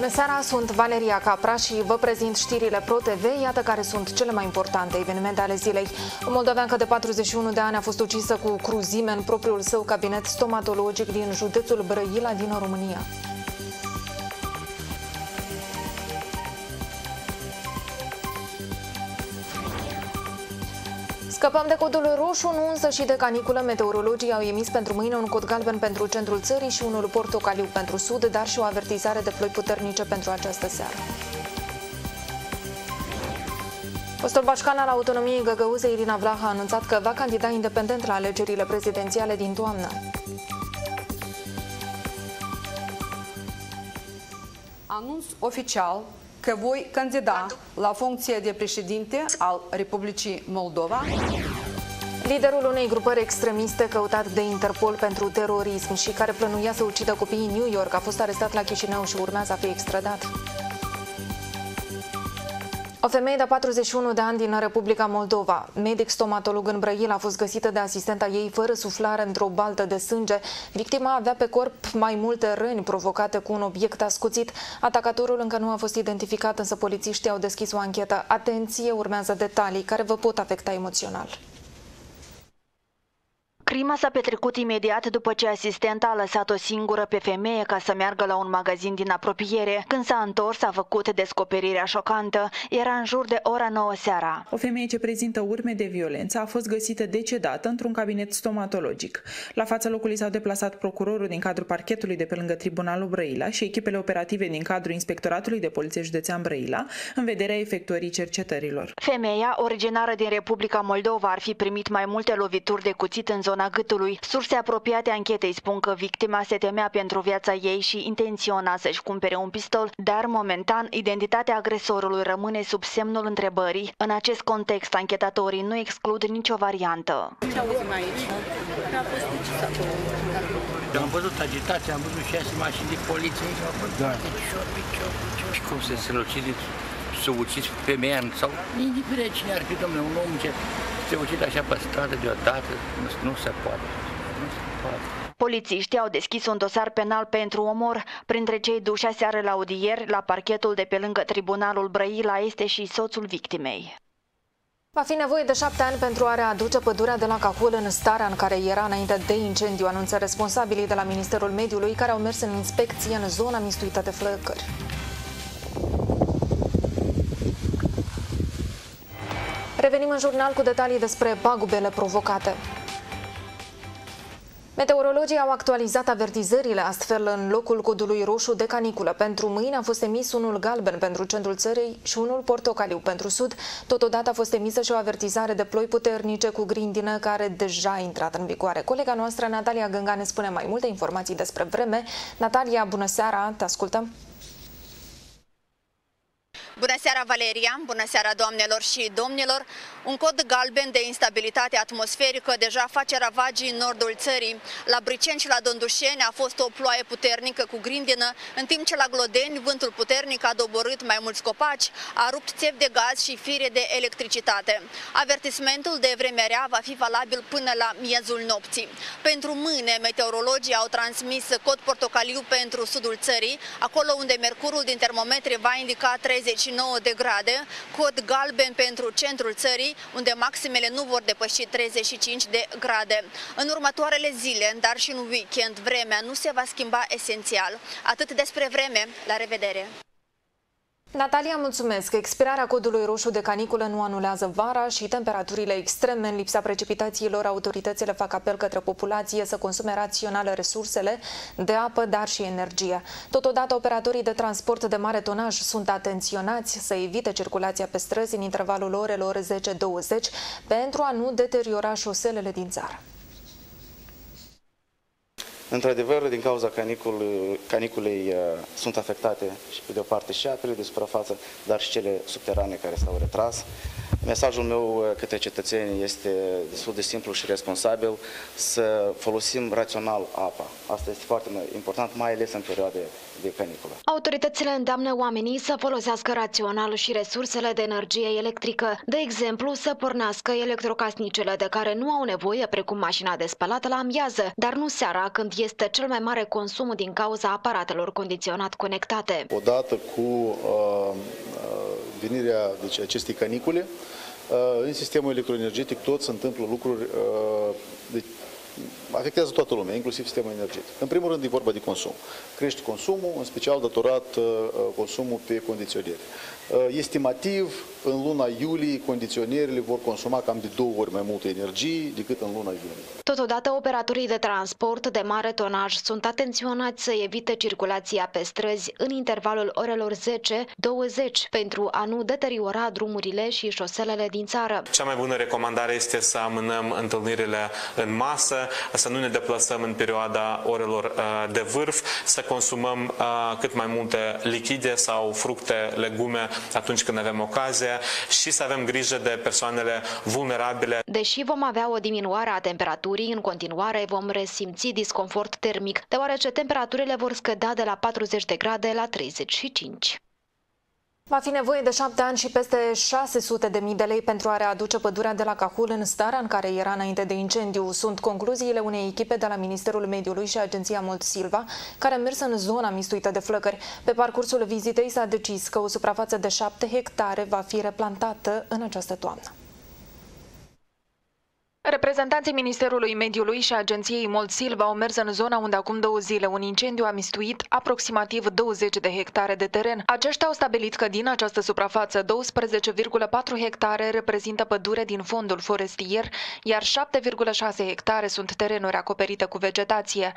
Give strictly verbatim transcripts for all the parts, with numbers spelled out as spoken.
Bună seara, sunt Valeria Capra și vă prezint știrile Pro T V. Iată care sunt cele mai importante evenimente ale zilei. O moldoveancă de patruzeci și unu de ani a fost ucisă cu cruzime în propriul său cabinet stomatologic din județul Brăila din România. Scăpăm de codul roșu, nu însă și de caniculă. Meteorologii au emis pentru mâine un cod galben pentru centrul țării și unul portocaliu pentru sud, dar și o avertizare de ploi puternice pentru această seară. Fostul bașcan al autonomiei găgăuze Irina Vlah a anunțat că va candida independent la alegerile prezidențiale din toamnă. Anunț oficial că voi candida la funcția de președinte al Republicii Moldova. Liderul unei grupări extremiste căutat de Interpol pentru terorism și care plănuia să ucidă copiii în New York a fost arestat la Chișinău și urmează a fi extradat. O femeie de patruzeci și unu de ani din Republica Moldova, medic stomatolog în Brăila, a fost găsită de asistenta ei fără suflare într-o baltă de sânge. Victima avea pe corp mai multe răni provocate cu un obiect ascuțit. Atacatorul încă nu a fost identificat, însă polițiștii au deschis o anchetă. Atenție, urmează detalii care vă pot afecta emoțional. Crima s-a petrecut imediat după ce asistenta a lăsat-o singură pe femeie ca să meargă la un magazin din apropiere. Când s-a întors, a făcut descoperirea șocantă. Era în jur de ora nouă seara. O femeie ce prezintă urme de violență a fost găsită decedată într-un cabinet stomatologic. La fața locului s-au deplasat procurorul din cadrul parchetului de pe lângă Tribunalul Brăila și echipele operative din cadrul Inspectoratului de Poliție Județean Brăila în vederea efectuării cercetărilor. Femeia, originară din Republica Moldova, ar fi primit mai multe lovituri de cuțit în zona gâtului. Surse apropiate anchetei spun că victima se temea pentru viața ei și intenționa să-și cumpere un pistol, dar momentan identitatea agresorului rămâne sub semnul întrebării. În acest context, anchetatorii nu exclud nicio variantă. Ce auzim aici? Că a fost decisat. Am văzut agitație, am văzut șase mașini de poliție aici, au fost toate picior, picior, picior. Și cum să se sinucideți, să uciți femeia sau indiferent cine ar fi, domnule, un om ce se ucide așa pe stradă deodată, nu, nu se poate. Nu se poate. Polițiștii au deschis un dosar penal pentru omor. Printre cei duși aseară la audieri, la parchetul de pe lângă Tribunalul Brăila, este și soțul victimei. Va fi nevoie de șapte ani pentru a readuce pădurea de la Cahul în starea în care era înainte de incendiu, anunță responsabilii de la Ministerul Mediului, care au mers în inspecție în zona mistuită de flăcări. Revenim în jurnal cu detalii despre pagubele provocate. Meteorologii au actualizat avertizările, astfel în locul codului roșu de caniculă pentru mâine a fost emis unul galben pentru centrul țării și unul portocaliu pentru sud. Totodată a fost emisă și o avertizare de ploi puternice cu grindină care deja a intrat în vigoare. Colega noastră Natalia Gânga ne spune mai multe informații despre vreme. Natalia, bună seara, te ascultăm! Bună seara, Valeria! Bună seara, doamnelor și domnilor! Un cod galben de instabilitate atmosferică deja face ravagii în nordul țării. La Briceni și la Dondușeni a fost o ploaie puternică cu grindină, în timp ce la Glodeni vântul puternic a doborât mai mulți copaci, a rupt țevi de gaz și fire de electricitate. Avertismentul de vreme rea va fi valabil până la miezul nopții. Pentru mâine, meteorologii au transmis cod portocaliu pentru sudul țării, acolo unde mercurul din termometri va indica treizeci și nouă de grade, cod galben pentru centrul țării, unde maximele nu vor depăși treizeci și cinci de grade. În următoarele zile, dar și în weekend, vremea nu se va schimba esențial. Atât despre vreme, la revedere! Natalia, mulțumesc! Expirarea codului roșu de caniculă nu anulează vara și temperaturile extreme. În lipsa precipitațiilor, autoritățile fac apel către populație să consume rațional resursele de apă, dar și energie. Totodată, operatorii de transport de mare tonaj sunt atenționați să evite circulația pe străzi în intervalul orelor zece douăzeci pentru a nu deteriora șoselele din țară. Într-adevăr, din cauza caniculei, caniculei sunt afectate și pe de o parte și apele de suprafață, dar și cele subterane care s-au retras. Mesajul meu către cetățeni este destul de simplu și responsabil, să folosim rațional apa. Asta este foarte important, mai ales în perioade de caniculă. Autoritățile îndeamnă oamenii să folosească rațional și resursele de energie electrică. De exemplu, să pornească electrocasnicele de care nu au nevoie, precum mașina de spălat, la amiază, dar nu seara, când este cel mai mare consum din cauza aparatelor condiționat conectate. Odată cu uh, venirea deci, acestei canicule, în sistemul electroenergetic tot se întâmplă lucruri, deci, afectează toată lumea, inclusiv sistemul energetic. În primul rând e vorba de consum. Crește consumul, în special datorat consumul pe condiționeri. Estimativ, în luna iulie, condiționerele vor consuma cam de două ori mai multă energie decât în luna iunie. Totodată, operatorii de transport de mare tonaj sunt atenționați să evite circulația pe străzi în intervalul orelor zece douăzeci pentru a nu deteriora drumurile și șoselele din țară. Cea mai bună recomandare este să amânăm întâlnirile în masă, să nu ne deplasăm în perioada orelor de vârf, să consumăm cât mai multe lichide sau fructe, legume atunci când avem ocazie și să avem grijă de persoanele vulnerabile. Deși vom avea o diminuare a temperaturii, în continuare vom resimți disconfort termic, deoarece temperaturile vor scădea de la patruzeci de grade la treizeci și cinci. Va fi nevoie de șapte ani și peste șase sute de mii de lei pentru a readuce pădurea de la Cahul în starea în care era înainte de incendiu. Sunt concluziile unei echipe de la Ministerul Mediului și Agenția Mult Silva, care a mers în zona mistuită de flăcări. Pe parcursul vizitei s-a decis că o suprafață de șapte hectare va fi replantată în această toamnă. Reprezentanții Ministerului Mediului și Agenției Mult Silva au mers în zona unde acum două zile un incendiu a mistuit aproximativ douăzeci de hectare de teren. Aceștia au stabilit că din această suprafață douăsprezece virgulă patru hectare reprezintă pădure din fondul forestier, iar șapte virgulă șase hectare sunt terenuri acoperite cu vegetație.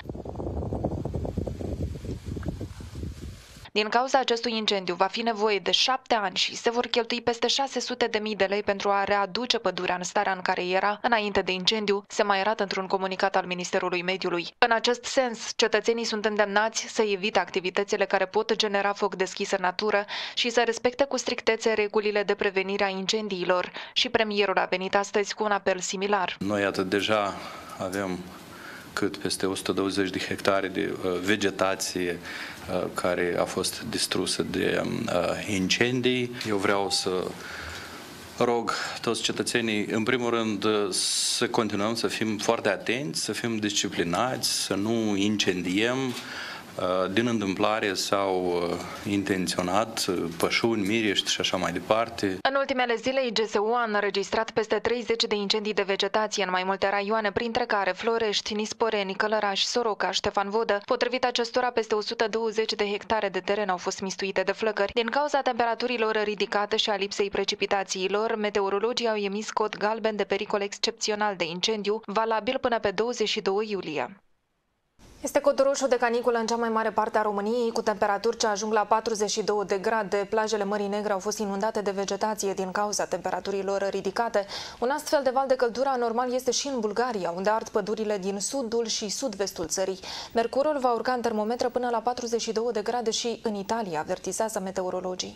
Din cauza acestui incendiu va fi nevoie de șapte ani și se vor cheltui peste șase sute de mii de lei pentru a readuce pădurea în starea în care era înainte de incendiu, se mai arată într-un comunicat al Ministerului Mediului. În acest sens, cetățenii sunt îndemnați să evite activitățile care pot genera foc deschis în natură și să respecte cu strictețe regulile de prevenire a incendiilor. Și premierul a venit astăzi cu un apel similar. Noi atât deja avem cât peste o sută douăzeci de hectare de uh, vegetație uh, care a fost distrusă de uh, incendii. Eu vreau să rog toți cetățenii, în primul rând, să continuăm să fim foarte atenți, să fim disciplinați, să nu incendiem din întâmplare sau intenționat, pășuni, miriști și așa mai departe. În ultimele zile, I G S U a înregistrat peste treizeci de incendii de vegetație în mai multe raioane, printre care Florești, Nisporeni, Călăraș, Soroca, Ștefan Vodă. Potrivit acestora, peste o sută douăzeci de hectare de teren au fost mistuite de flăcări. Din cauza temperaturilor ridicate și a lipsei precipitațiilor, meteorologii au emis cod galben de pericol excepțional de incendiu, valabil până pe douăzeci și doi iulie. Este cod roșu de caniculă în cea mai mare parte a României, cu temperaturi ce ajung la patruzeci și două de grade. Plajele Mării Negre au fost inundate de vegetație din cauza temperaturilor ridicate. Un astfel de val de căldură anormal este și în Bulgaria, unde ard pădurile din sudul și sud-vestul țării. Mercurul va urca în termometre până la patruzeci și două de grade și în Italia, avertizează meteorologii.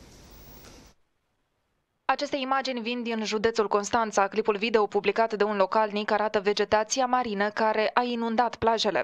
Aceste imagini vin din județul Constanța. Clipul video publicat de un localnic arată vegetația marină care a inundat plajele.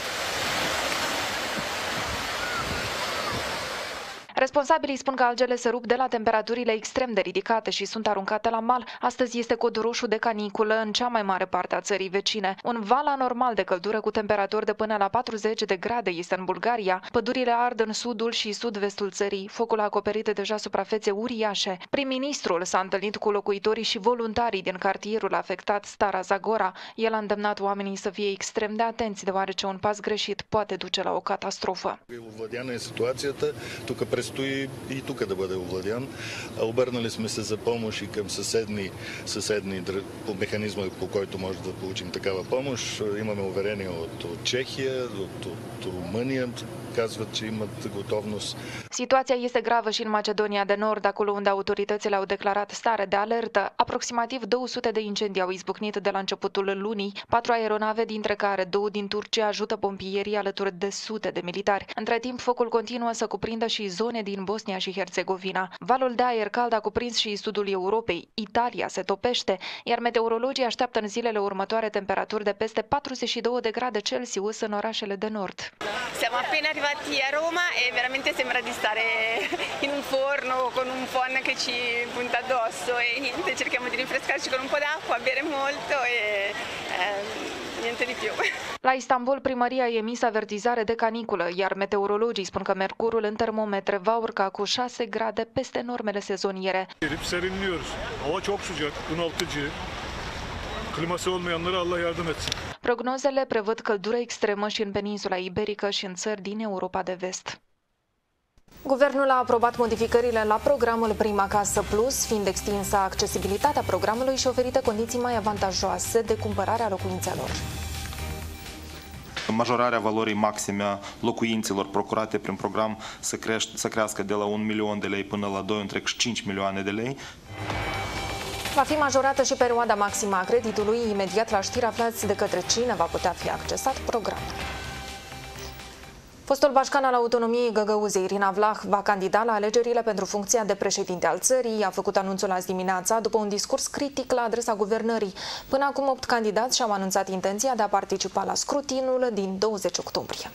Responsabilii spun că algele se rup de la temperaturile extrem de ridicate și sunt aruncate la mal. Astăzi este cod roșu de caniculă în cea mai mare parte a țării vecine. Un val anormal de căldură cu temperaturi de până la patruzeci de grade este în Bulgaria. Pădurile ard în sudul și sud-vestul țării. Focul a acoperit deja suprafețe uriașe. Prim-ministrul s-a întâlnit cu locuitorii și voluntarii din cartierul afectat, Stara Zagora. El a îndemnat oamenii să fie extrem de atenți, deoarece un pas greșit poate duce la o catastrofă. Овладяна е ситуацията. Тук предстои и тук да бъде овладян. Обърнали сме се за помощ и към съседни, съседни по механизма, по който може да получим такава помощ. Имаме уверение от, от Чехия, от, от Румъния. казват, че имат готовност. Situația este gravă și în Macedonia de Nord, acolo unde autoritățile au declarat stare de alertă. Aproximativ două sute de incendii au izbucnit de la începutul lunii. Patru aeronave, dintre care două din Turcia, ajută pompierii alături de sute de militari. Între timp, focul continuă să cuprindă și zone din Bosnia și Herțegovina. Valul de aer cald a cuprins și sudul Europei. Italia se topește, iar meteorologii așteaptă în zilele următoare temperaturi de peste patruzeci și due de grade Celsius în orașele de nord. Siamo appena arrivati a Roma e veramente sembra di stare in un forno con un phon che ci punta addosso e niente, cerchiamo di rinfrescarci con un po' d'acqua, bere molto e eh, niente di più. La Istanbul, primăria a emis avertizare de caniculă, iar meteorologii spun că mercurul în termometre va urca cu șase grade peste normele sezoniere. Serinliyoruz. Hava çok sıcak, bunaltıcı. Kliması olmayanlara Allah yardım etsin. Prognozele prevăd căldură extremă și în peninsula iberică și în țări din Europa de vest. Guvernul a aprobat modificările la programul Prima Casă Plus, fiind extinsă accesibilitatea programului și oferite condiții mai avantajoase de cumpărare a locuințelor. Majorarea valorii maxime a locuințelor procurate prin program să, crește, să crească de la un milion de lei până la doi virgulă cinci milioane de lei. Va fi majorată și perioada maximă a creditului. Imediat la știri aflați de către cine va putea fi accesat programul. Fostul bașcan al autonomiei Găgăuzei, Irina Vlah, va candida la alegerile pentru funcția de președinte al țării. A făcut anunțul azi dimineața după un discurs critic la adresa guvernării. Până acum, opt candidați și-au anunțat intenția de a participa la scrutinul din douăzeci octombrie.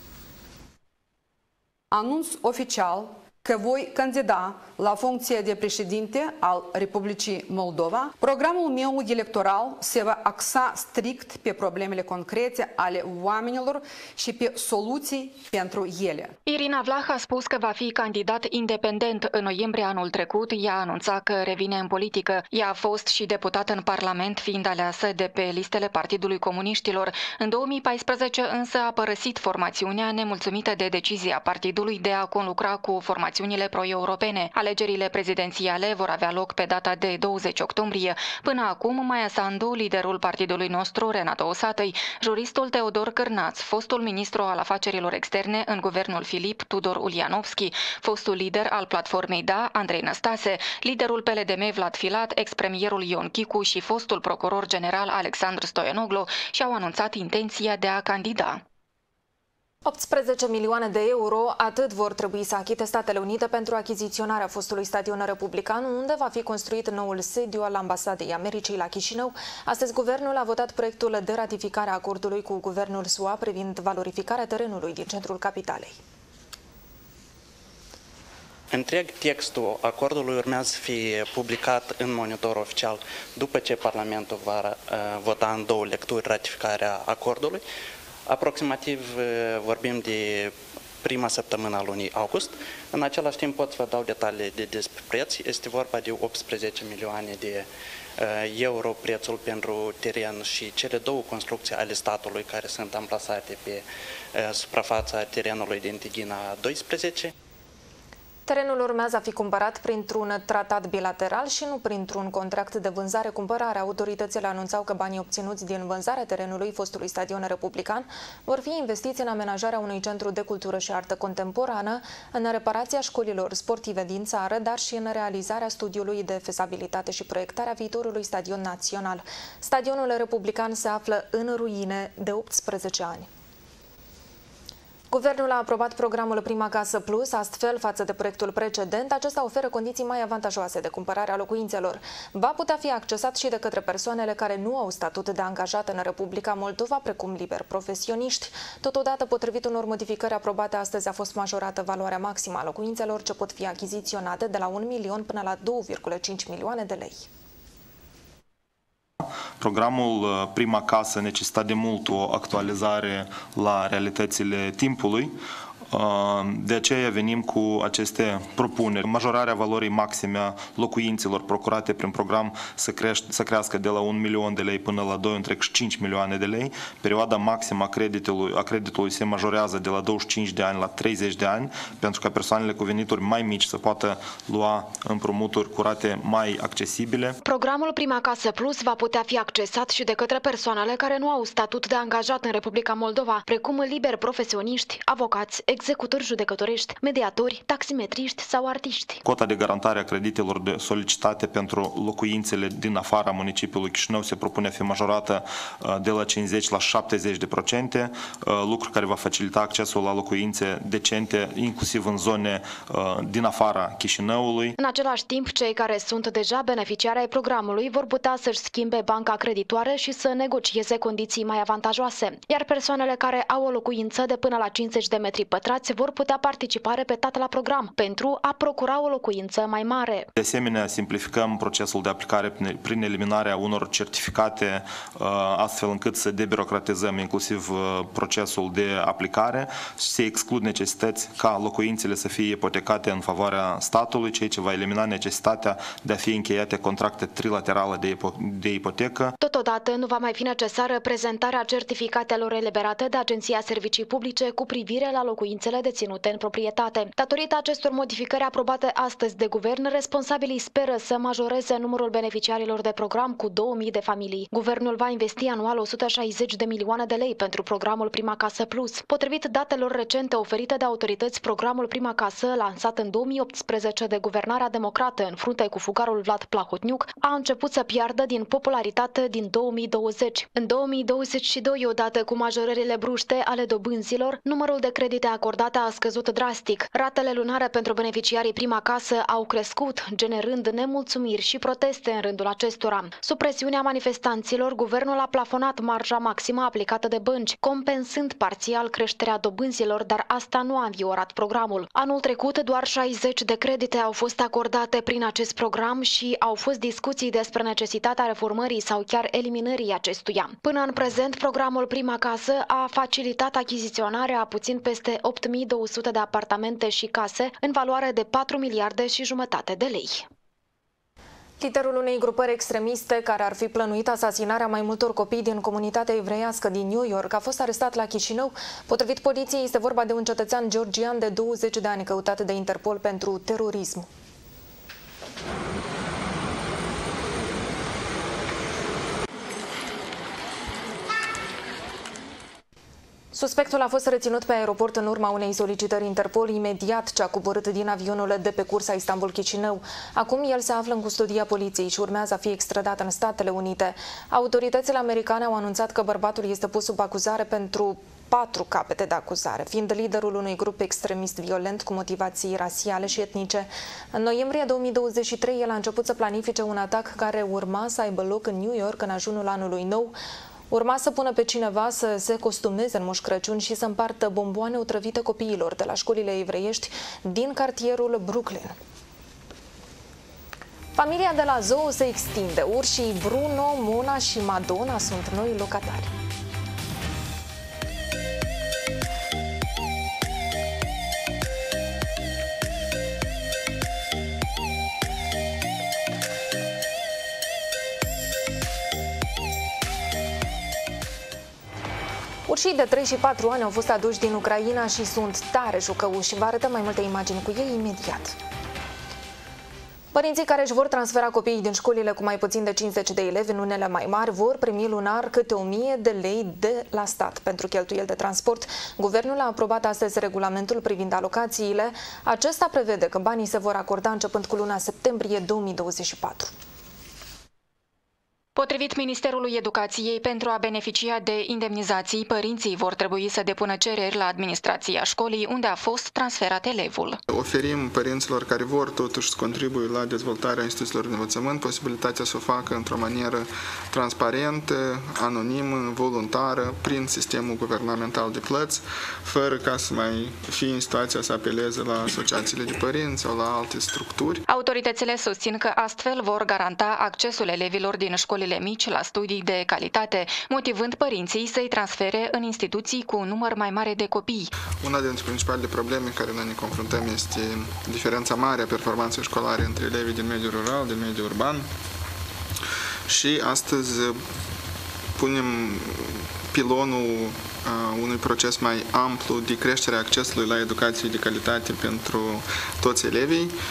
Anunț oficial că voi candida la funcția de președinte al Republicii Moldova. Programul meu electoral se va axa strict pe problemele concrete ale oamenilor și pe soluții pentru ele. Irina Vlah a spus că va fi candidat independent. În noiembrie anul trecut, ea a anunțat că revine în politică. Ea a fost și deputată în Parlament, fiind aleasă de pe listele Partidului Comuniștilor. În două mii paisprezece însă a părăsit formațiunea, nemulțumită de decizia partidului de a conlucra cu formațiunile pro-europene. Alegerile prezidențiale vor avea loc pe data de douăzeci octombrie. Până acum, Maia Sandu, liderul partidului nostru, Renato Osatăi, juristul Teodor Cârnaț, fostul ministru al afacerilor externe în guvernul Filip, Tudor Ulianovski, fostul lider al platformei Da, Andrei Năstase, liderul P L D M, Vlad Filat, ex-premierul Ion Chicu și fostul procuror general Alexandru Stoianoglu și-au anunțat intenția de a candida. optsprezece milioane de euro, atât vor trebui să achite Statele Unite pentru achiziționarea fostului stadion republican, unde va fi construit noul sediu al Ambasadei Americii la Chișinău. Astăzi, guvernul a votat proiectul de ratificare a acordului cu guvernul S U A privind valorificarea terenului din centrul capitalei. Întreg textul acordului urmează să fie publicat în monitor oficial după ce Parlamentul va uh, vota în două lecturi ratificarea acordului. Aproximativ vorbim de prima săptămână a lunii august. În același timp pot să vă dau detalii de despre preț. Este vorba de optsprezece milioane de euro prețul pentru teren și cele două construcții ale statului care sunt amplasate pe suprafața terenului din Tighina doisprezece. Terenul urmează a fi cumpărat printr-un tratat bilateral și nu printr-un contract de vânzare-cumpărare. Autoritățile anunțau că banii obținuți din vânzarea terenului fostului stadion republican vor fi investiți în amenajarea unui centru de cultură și artă contemporană, în reparația școlilor sportive din țară, dar și în realizarea studiului de fezabilitate și proiectarea viitorului stadion național. Stadionul republican se află în ruine de optsprezece ani. Guvernul a aprobat programul Prima Casă Plus, astfel, față de proiectul precedent, acesta oferă condiții mai avantajoase de cumpărare a locuințelor. Va putea fi accesat și de către persoanele care nu au statut de angajat în Republica Moldova, precum liber profesioniști. Totodată, potrivit unor modificări aprobate astăzi, a fost majorată valoarea maximă a locuințelor ce pot fi achiziționate de la un milion până la două virgulă cinci milioane de lei. Programul Prima Casă necesita de mult o actualizare la realitățile timpului. De aceea venim cu aceste propuneri. Majorarea valorii maxime a locuințelor procurate prin program să, crește, să crească de la un milion de lei până la doi virgulă cinci milioane de lei. Perioada maximă a creditului, a creditului se majorează de la douăzeci și cinci de ani la treizeci de ani, pentru ca persoanele cu venituri mai mici să poată lua împrumuturi cu rate mai accesibile. Programul Prima Casă Plus va putea fi accesat și de către persoanele care nu au statut de angajat în Republica Moldova, precum liberi profesioniști, avocați, executori judecătorești, mediatori, taximetriști sau artiști. Cota de garantare a creditelor de solicitate pentru locuințele din afara municipiului Chișinău se propune a fi majorată de la cincizeci la șaptezeci de procente, lucru care va facilita accesul la locuințe decente, inclusiv în zone din afara Chișinăului. În același timp, cei care sunt deja beneficiari ai programului vor putea să-și schimbe banca creditoare și să negocieze condiții mai avantajoase, iar persoanele care au o locuință de până la cincizeci de metri pătrați vor putea participa repetat la program pentru a procura o locuință mai mare. De asemenea, simplificăm procesul de aplicare prin eliminarea unor certificate, astfel încât să debirocratizăm inclusiv procesul de aplicare și se exclud necesități ca locuințele să fie ipotecate în favoarea statului, ceea ce va elimina necesitatea de a fi încheiate contracte trilaterale de, ipo de ipotecă. Totodată, nu va mai fi necesară prezentarea certificatelor eliberate de Agenția Servicii Publice cu privire la locuințele deținute în proprietate. Datorită acestor modificări aprobate astăzi de guvern, responsabilii speră să majoreze numărul beneficiarilor de program cu două mii de familii. Guvernul va investi anual o sută șaizeci de milioane de lei pentru programul Prima Casă Plus. Potrivit datelor recente oferite de autorități, programul Prima Casă, lansat în două mii optsprezece de Guvernarea Democrată în frunte cu fugarul Vlad Plahotniuc, a început să piardă din popularitate din două mii douăzeci. În două mii douăzeci și doi, odată cu majorările bruște ale dobânzilor, numărul de credite acordate a scăzut drastic. Ratele lunare pentru beneficiarii Prima Casă au crescut, generând nemulțumiri și proteste în rândul acestora. Sub presiunea manifestanților, guvernul a plafonat marja maximă aplicată de bănci, compensând parțial creșterea dobânzilor, dar asta nu a înviorat programul. Anul trecut, doar șaizeci de credite au fost acordate prin acest program și au fost discuții despre necesitatea reformării sau chiar eliminării acestuia. Până în prezent, programul Prima Casă a facilitat achiziționarea a puțin peste opt mii două sute de apartamente și case în valoare de patru miliarde și jumătate de lei. Liderul unei grupări extremiste care ar fi plănuit asasinarea mai multor copii din comunitatea evreiască din New York a fost arestat la Chișinău. Potrivit poliției, este vorba de un cetățean georgian de douăzeci de ani căutat de Interpol pentru terorism. Suspectul a fost reținut pe aeroport în urma unei solicitări Interpol imediat ce a coborât din avionul de pe cursa Istanbul-Chișinău. Acum el se află în custodia poliției și urmează a fi extradat în Statele Unite. Autoritățile americane au anunțat că bărbatul este pus sub acuzare pentru patru capete de acuzare, fiind liderul unui grup extremist violent cu motivații rasiale și etnice. În noiembrie două mii douăzeci și trei, el a început să planifice un atac care urma să aibă loc în New York în ajunul anului nou. Urma să pună pe cineva să se costumeze în Moș Crăciun și să împartă bomboane otrăvite copiilor de la școlile evreiești din cartierul Brooklyn. Familia de la zoo se extinde. Urșii Bruno, Mona și Madonna sunt noi locatari. Urșii de trei și patru ani au fost aduși din Ucraina și sunt tare jucăuși. Vă arătăm mai multe imagini cu ei imediat. Părinții care își vor transfera copiii din școlile cu mai puțin de cincizeci de elevi în unele mai mari vor primi lunar câte o mie de lei de la stat pentru cheltuieli de transport. Guvernul a aprobat astăzi regulamentul privind alocațiile. Acesta prevede că banii se vor acorda începând cu luna septembrie două mii douăzeci și patru. Potrivit Ministerului Educației, pentru a beneficia de indemnizații, părinții vor trebui să depună cereri la administrația școlii unde a fost transferat elevul. Oferim părinților care vor totuși să contribuie la dezvoltarea instituțiilor de învățământ posibilitatea să o facă într-o manieră transparentă, anonimă, voluntară, prin sistemul guvernamental de plăți, fără ca să mai fie în situația să apeleze la asociațiile de părinți sau la alte structuri. Autoritățile susțin că astfel vor garanta accesul elevilor din școlile mici la studii de calitate, motivând părinții să-i transfere în instituții cu un număr mai mare de copii. Una dintre principalele probleme care noi ne confruntăm este diferența mare a performanței școlare între elevii din mediul rural, din mediul urban. Și astăzi punem pilonul unui proces mai amplu de creștere a accesului la educație de calitate pentru toți elevii.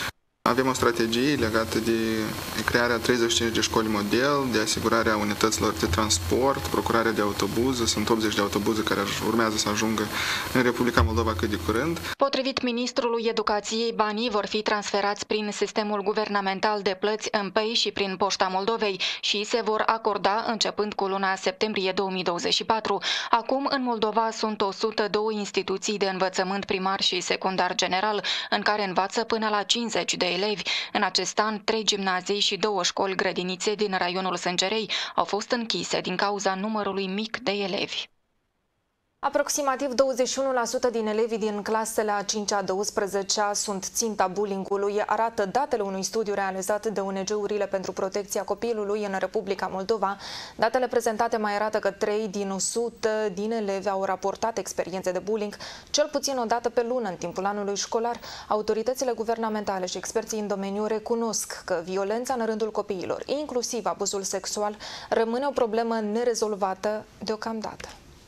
Avem o strategie legată de crearea treizeci și cinci de școli model, de asigurarea unităților de transport, procurarea de autobuze. Sunt optzeci de autobuze care urmează să ajungă în Republica Moldova cât de curând. Potrivit ministrului Educației, banii vor fi transferați prin sistemul guvernamental de plăți în P E I și prin Poșta Moldovei și se vor acorda începând cu luna septembrie două mii douăzeci și patru. Acum, în Moldova sunt o sută doi instituții de învățământ primar și secundar general, în care învață până la cincizeci de elevi. În acest an, trei gimnazii și două școli grădinițe din raionul Sângerei au fost închise din cauza numărului mic de elevi. Aproximativ douăzeci și unu la sută din elevii din clasele a cincea - a douăsprezecea sunt ținta bullying-ului, arată datele unui studiu realizat de O N G-urile pentru protecția copilului în Republica Moldova. Datele prezentate mai arată că trei din o sută din elevi au raportat experiențe de bullying, cel puțin o dată pe lună în timpul anului școlar. Autoritățile guvernamentale și experții în domeniu recunosc că violența în rândul copiilor, inclusiv abuzul sexual, rămâne o problemă nerezolvată deocamdată.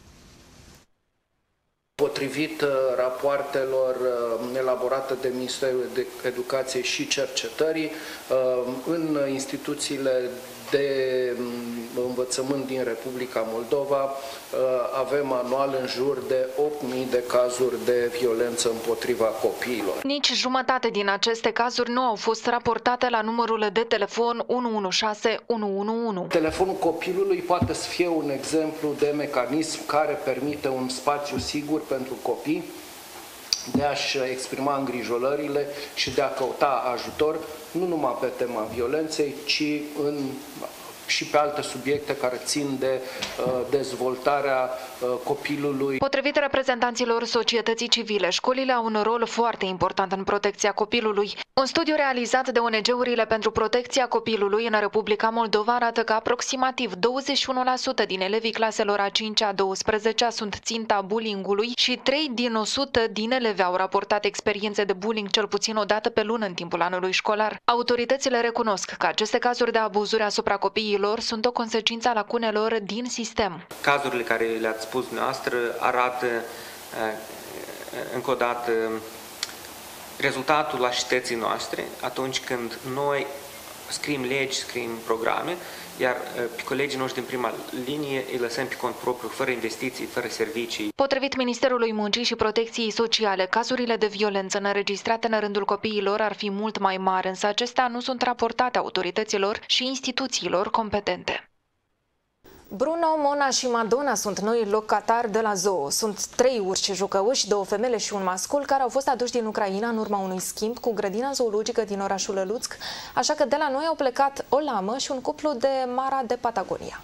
Potrivit rapoartelor elaborate de Ministerul de Educație și Cercetării, în instituțiile de învățământ din Republica Moldova avem anual în jur de opt mii de cazuri de violență împotriva copiilor. Nici jumătate din aceste cazuri nu au fost raportate la numărul de telefon unu unu șase unu unu unu. Telefonul copilului poate să fie un exemplu de mecanism care permite un spațiu sigur pentru copii de a-și exprima îngrijorările și de a căuta ajutor, nu numai pe tema violenței, ci în, și pe alte subiecte care țin de uh, dezvoltarea uh, copilului. Potrivit reprezentanților societății civile, școlile au un rol foarte important în protecția copilului. Un studiu realizat de O N G-urile pentru protecția copilului în Republica Moldova arată că aproximativ douăzeci și unu la sută din elevii claselor a cincea - a douăsprezecea sunt ținta bullying-ului și trei din o sută din elevi au raportat experiențe de bullying cel puțin o dată pe lună în timpul anului școlar. Autoritățile recunosc că aceste cazuri de abuzuri asupra copiilor sunt o consecință a lacunelor din sistem. Cazurile care le-ați spus noastră arată încă o dată rezultatul lașității noastre atunci când noi scriem legi, scriem programe, iar pe colegii noștri din prima linie îi lăsăm pe cont propriu, fără investiții, fără servicii. Potrivit Ministerului Muncii și Protecției Sociale, cazurile de violență înregistrate în rândul copiilor ar fi mult mai mari, însă acestea nu sunt raportate autorităților și instituțiilor competente. Bruno, Mona și Madonna sunt noi locatari de la zoo. Sunt trei urși jucăuși, două femele și un mascul, care au fost aduși din Ucraina în urma unui schimb cu grădina zoologică din orașul Lăluțc, așa că de la noi au plecat o lamă și un cuplu de Mara de Patagonia.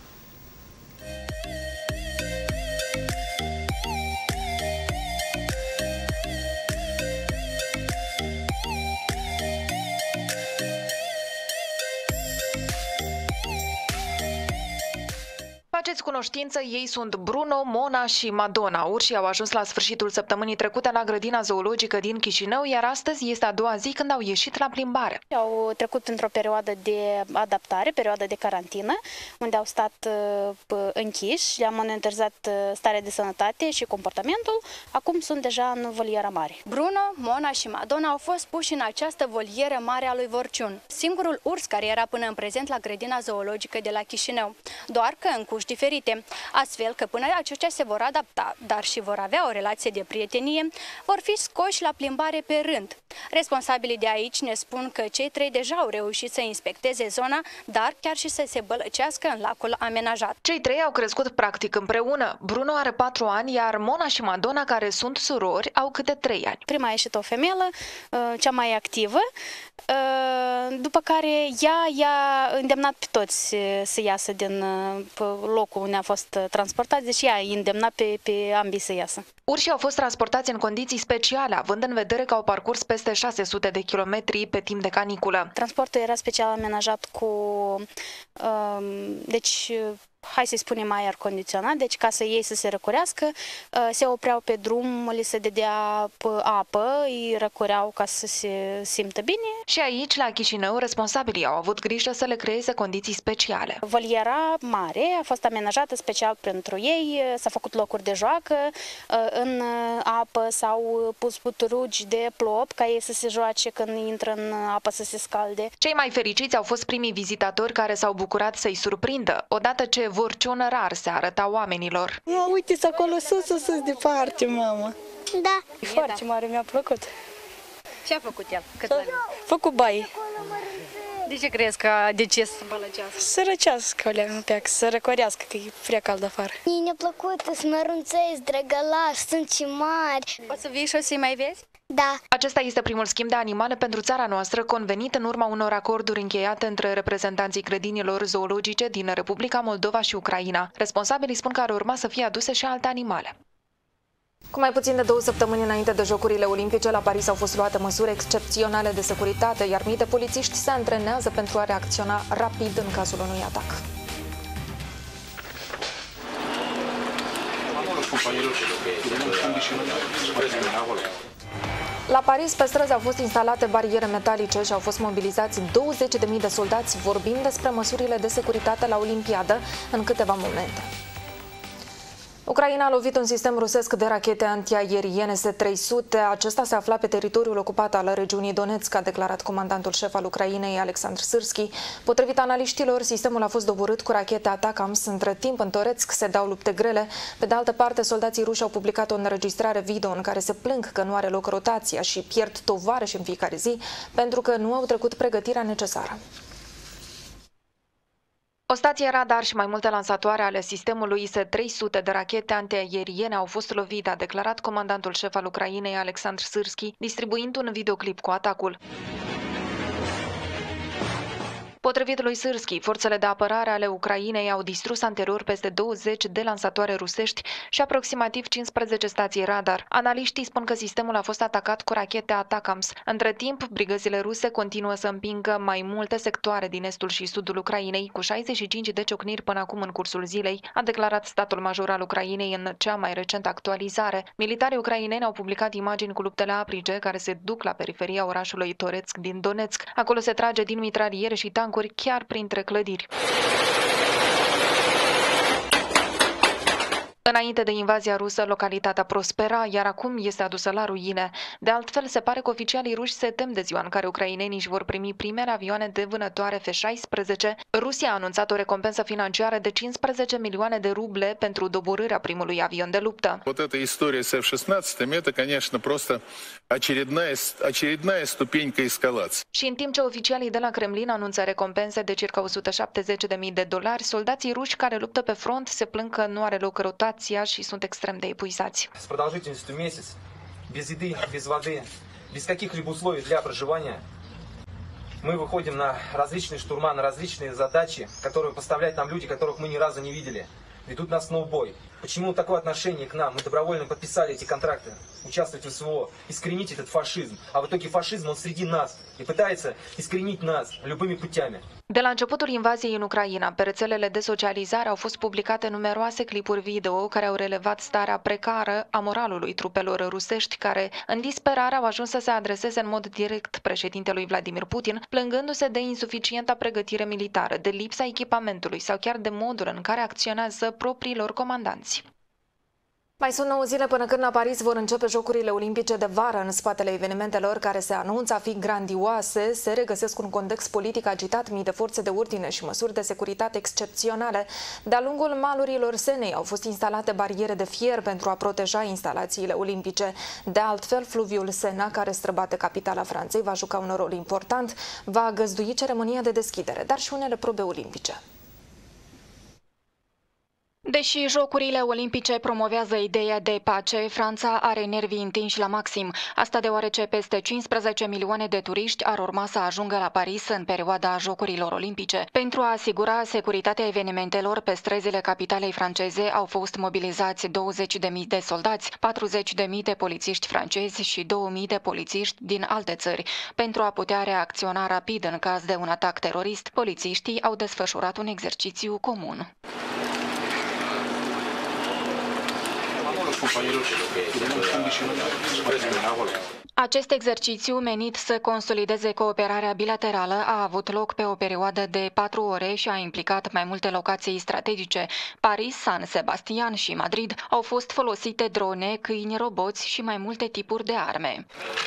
Faceți cunoștință, ei sunt Bruno, Mona și Madonna. Urșii au ajuns la sfârșitul săptămânii trecute la grădina zoologică din Chișinău, iar astăzi este a doua zi când au ieșit la plimbare. Au trecut într-o perioadă de adaptare, perioadă de carantină, unde au stat uh, închiși, le-am monitorizat uh, starea de sănătate și comportamentul. Acum sunt deja în voliera mare. Bruno, Mona și Madonna au fost puși în această volieră mare a lui Vorciun, singurul urs care era până în prezent la grădina zoologică de la Chișinău, doar că în cuși diferite, astfel că până aceștia se vor adapta, dar și vor avea o relație de prietenie, vor fi scoși la plimbare pe rând. Responsabilii de aici ne spun că cei trei deja au reușit să inspecteze zona, dar chiar și să se bălăcească în lacul amenajat. Cei trei au crescut practic împreună. Bruno are patru ani, iar Mona și Madonna, care sunt surori, au câte trei ani. Prima a ieșit o femelă, cea mai activă, după care ea i-a îndemnat pe toți să iasă din locul unde a fost transportat, deci ea i-a îndemnat pe, pe ambii să iasă. Urșii au fost transportați în condiții speciale, având în vedere că au parcurs peste șase sute de kilometri pe timp de caniculă. Transportul era special amenajat cu, deci, hai să spunem, aer condiționat, deci ca să ei să se răcorească, se opreau pe drum, li se dădea apă, îi răcoreau ca să se simtă bine. Și aici, la Chișinău, responsabilii au avut grijă să le creeze condiții speciale. Voliera mare a fost amenajată special pentru ei, s-a făcut locuri de joacă, în apă s-au pus buturugi de plop ca ei să se joace când intră în apă să se scalde. Cei mai fericiți au fost primii vizitatori care s-au bucurat să-i surprindă, odată ce vorciun rar se arăta oamenilor. Mă, uite-ți acolo sus, sus, sus, departe, mamă. Da. E foarte mare, mi-a plăcut. Ce a făcut el? Cât a făcut baie. De ce crezi că a decis să bălăcească? Să răcească o leagă un pic, să răcorească, că e prea cald afară. Mie mi-a plăcut, sunt mărunței, drăgălași, sunt și mari. O să vii și o să-i mai vezi? Da. Acesta este primul schimb de animale pentru țara noastră, convenit în urma unor acorduri încheiate între reprezentanții grădinilor zoologice din Republica Moldova și Ucraina. Responsabilii spun că ar urma să fie aduse și alte animale. Cu mai puțin de două săptămâni înainte de Jocurile Olimpice, la Paris au fost luate măsuri excepționale de securitate, iar mii de polițiști se antrenează pentru a reacționa rapid în cazul unui atac. La Paris, pe străzi au fost instalate bariere metalice și au fost mobilizați douăzeci de mii de soldați. Vorbim despre măsurile de securitate la Olimpiadă în câteva momente. Ucraina a lovit un sistem rusesc de rachete antiaeriene S trei sute. Acesta se afla pe teritoriul ocupat al regiunii Donetsk, a declarat comandantul șef al Ucrainei, Alexandru Sârski. Potrivit analiștilor, sistemul a fost doborât cu rachete Atacams. Între timp, în Toretsk se dau lupte grele. Pe de altă parte, soldații ruși au publicat o înregistrare video în care se plâng că nu are loc rotația și pierd tovarăși în fiecare zi pentru că nu au trecut pregătirea necesară. O stație radar și mai multe lansatoare ale sistemului S trei sute de rachete antiaeriene au fost lovite, a declarat comandantul șef al Ucrainei, Alexandru Sârski, distribuind un videoclip cu atacul. Potrivit lui Sârski, forțele de apărare ale Ucrainei au distrus anterior peste douăzeci de lansatoare rusești și aproximativ cincisprezece stații radar. Analiștii spun că sistemul a fost atacat cu rachete Atacams. Între timp, brigăzile ruse continuă să împingă mai multe sectoare din estul și sudul Ucrainei, cu șaizeci și cinci de ciocniri până acum în cursul zilei, a declarat statul major al Ucrainei în cea mai recentă actualizare. Militarii ucraineni au publicat imagini cu luptele aprige care se duc la periferia orașului Toretsk din Donetsk. Acolo se trage din mitraliere și tancuri chiar printre clădiri. Înainte de invazia rusă, localitatea prospera, iar acum este adusă la ruine. De altfel, se pare că oficialii ruși se tem de ziua în care ucrainenii își vor primi primele avioane de vânătoare F șaisprezece. Rusia a anunțat o recompensă financiară de cincisprezece milioane de ruble pentru doborârea primului avion de luptă. Вот эта история с F шестнадцать, это, конечно, просто очередная, очередная ступенька эскалации. Și în timp ce oficialii de la Kremlin anunță recompense de circa o sută șaptezeci de mii de dolari, soldații ruși care luptă pe front se plâng că nu are loc rotația și sunt extrem de epuizați. С продолжительностью месяц, без еды, без воды, без каких-либо условий для проживания, мы выходим на различные штурма, на различные задачи, которые поставляют нам люди, которых мы ни разу не видели, ведут нас на убой. Почему такое отношение к нам? Мы добровольно подписали эти контракты, участвовать в СВО, искоренить этот фашизм. А в итоге фашизм, он среди нас и пытается искоренить нас любыми путями. De la începutul invaziei în Ucraina, pe rețelele de socializare au fost publicate numeroase clipuri video care au relevat starea precară a moralului trupelor rusești care, în disperare, au ajuns să se adreseze în mod direct președintelui Vladimir Putin, plângându-se de insuficienta pregătire militară, de lipsa echipamentului sau chiar de modul în care acționează propriilor comandanți. Mai sunt nouă zile până când la Paris vor începe Jocurile Olimpice de vară. În spatele evenimentelor care se anunță a fi grandioase, se regăsesc un context politic agitat, mii de forțe de ordine și măsuri de securitate excepționale. De-a lungul malurilor Senei au fost instalate bariere de fier pentru a proteja instalațiile olimpice. De altfel, fluviul Sena, care străbate capitala Franței, va juca un rol important, va găzdui ceremonia de deschidere, dar și unele probe olimpice. Deși Jocurile Olimpice promovează ideea de pace, Franța are nervii întinși la maxim. Asta deoarece peste cincisprezece milioane de turiști ar urma să ajungă la Paris în perioada Jocurilor Olimpice. Pentru a asigura securitatea evenimentelor, pe străzile capitalei franceze au fost mobilizați douăzeci de mii de soldați, patruzeci de mii de polițiști francezi și două mii de polițiști din alte țări. Pentru a putea reacționa rapid în caz de un atac terorist, polițiștii au desfășurat un exercițiu comun. Acest exercițiu menit să consolideze cooperarea bilaterală a avut loc pe o perioadă de patru ore și a implicat mai multe locații strategice. Paris, San Sebastian și Madrid au fost folosite drone, câini, roboți și mai multe tipuri de arme.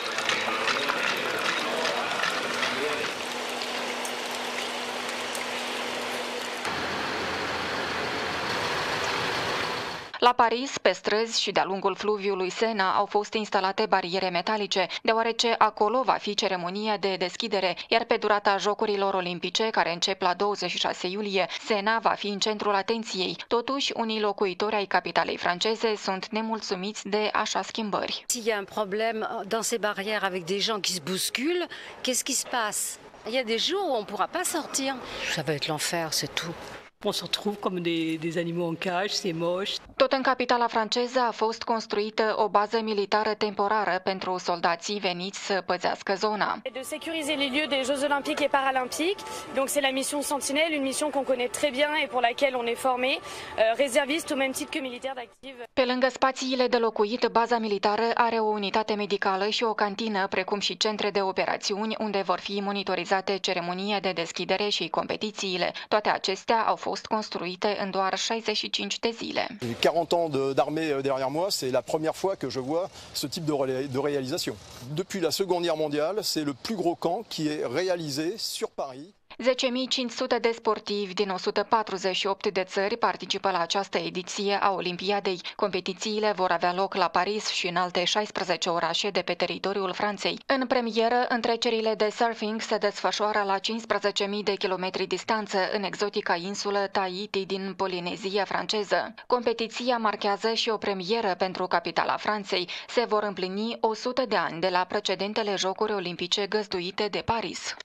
La Paris, pe străzi și de-a lungul fluviului Sena au fost instalate bariere metalice, deoarece acolo va fi ceremonia de deschidere, iar pe durata Jocurilor Olimpice, care încep la douăzeci și șase iulie, Sena va fi în centrul atenției. Totuși, unii locuitori ai capitalei franceze sunt nemulțumiți de așa schimbări. S'il y a un problème dans ces barrières avec des gens qui se bousculent, qu'est-ce qui se passe? Il y a des jours où on ne pourra pas sortir. Ça va être l'enfer, c'est tout. On se retrouve comme des, des animaux en cage, c'est moche. Tot în capitala franceză a fost construită o bază militară temporară pentru soldații veniți să păzească zona. De sécuriser les lieux des Jeux Olympiques et Paralympiques. Donc c'est la mission Sentinelle, une mission qu'on connaît très bien et pour laquelle on est formé, euh, réserviste au même titre que militaire d'active. Pe lângă spațiile de locuit, baza militară are o unitate medicală și o cantină, precum și centre de operațiuni, unde vor fi monitorizate ceremonia de deschidere și competițiile. Toate acestea au fost construite în doar șaizeci și cinci de zile. quarante ans d'armée derrière moi, c'est la première fois que je vois ce type de, ré de réalisation. Depuis la Seconde Guerre mondiale, c'est le plus gros camp qui est réalisé sur Paris. zece mii cinci sute de sportivi din o sută patruzeci și opt de țări participă la această ediție a Olimpiadei. Competițiile vor avea loc la Paris și în alte șaisprezece orașe de pe teritoriul Franței. În premieră, întrecerile de surfing se desfășoară la cincisprezece mii de kilometri distanță în exotica insulă Tahiti din Polinezia franceză. Competiția marchează și o premieră pentru capitala Franței. Se vor împlini o sută de ani de la precedentele Jocuri Olimpice găzduite de Paris.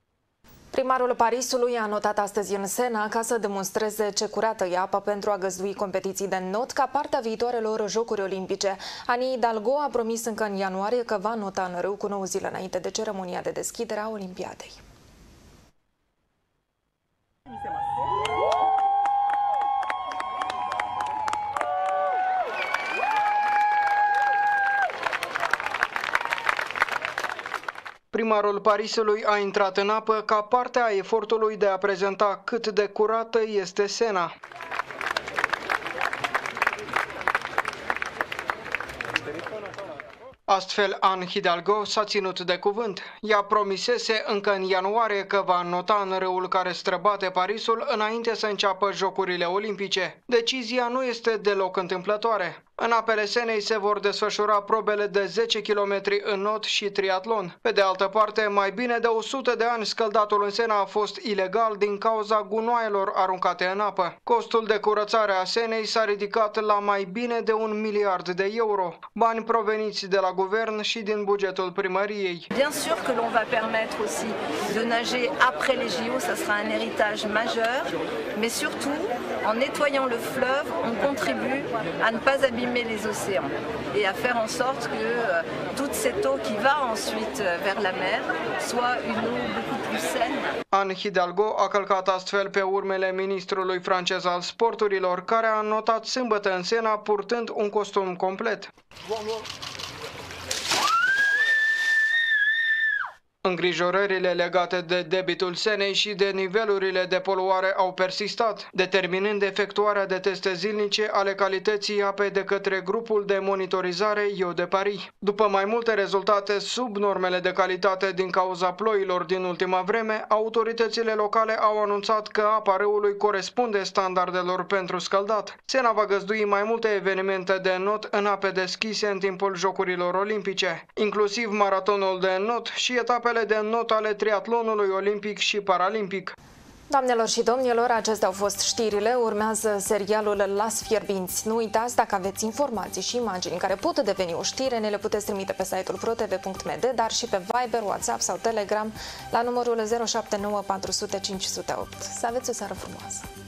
Primarul Parisului a notat astăzi în Sena ca să demonstreze ce curată e apa pentru a găzdui competiții de not ca parte a viitoarelor Jocuri Olimpice. Anne Hidalgo a promis încă în ianuarie că va nota în râu cu nouă zile înainte de ceremonia de deschidere a Olimpiadei. Primarul Parisului a intrat în apă ca parte a efortului de a prezenta cât de curată este Sena. Astfel, Anne Hidalgo s-a ținut de cuvânt. Ea promisese încă în ianuarie că va nota în râul care străbate Parisul înainte să înceapă Jocurile Olimpice. Decizia nu este deloc întâmplătoare. În apele Senei se vor desfășura probele de zece kilometri în not și triatlon. Pe de altă parte, mai bine de o sută de ani scăldatul în Sena a fost ilegal din cauza gunoaielor aruncate în apă. Costul de curățare a Senei s-a ridicat la mai bine de un miliard de euro, bani proveniți de la guvern și din bugetul primăriei. Bien sûr que l'on va permettre aussi de nager après les J O, ça sera un héritage majeur, mais surtout, en nettoyant le fleuve, on contribue à ne pas abîmer les océans et à faire en sorte que euh, toute cette eau qui va ensuite vers la mer soit une eau beaucoup plus saine. Anne Hidalgo a călcat astfel pe urmele ministrului francez al sporturilor, care a notat sâmbătă în Sena purtând un costum complet. Îngrijorările legate de debitul Senei și de nivelurile de poluare au persistat, determinând efectuarea de teste zilnice ale calității apei de către grupul de monitorizare Eau de Paris. După mai multe rezultate sub normele de calitate din cauza ploilor din ultima vreme, autoritățile locale au anunțat că apa râului corespunde standardelor pentru scăldat. Sena va găzdui mai multe evenimente de not în ape deschise în timpul Jocurilor Olimpice, inclusiv maratonul de not și etape de not ale triatlonului olimpic și paralimpic. Doamnelor și domnilor, acestea au fost știrile. Urmează serialul Las Fierbinți. Nu uitați, dacă aveți informații și imagini care pot deveni o știre, ne le puteți trimite pe site-ul protv punct m d, dar și pe Viber, WhatsApp sau Telegram la numărul zero șapte nouă patru zero zero cinci zero opt. Să aveți o seară frumoasă!